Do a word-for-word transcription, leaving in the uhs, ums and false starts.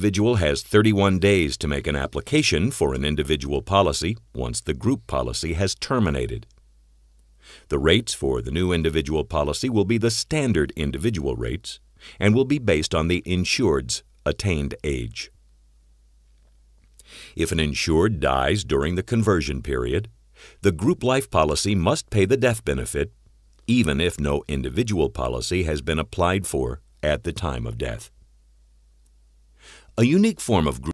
individual has thirty-one days to make an application for an individual policy once the group policy has terminated. The rates for the new individual policy will be the standard individual rates and will be based on the insured's attained age. If an insured dies during the conversion period, the group life policy must pay the death benefit even if no individual policy has been applied for at the time of death. A unique form of group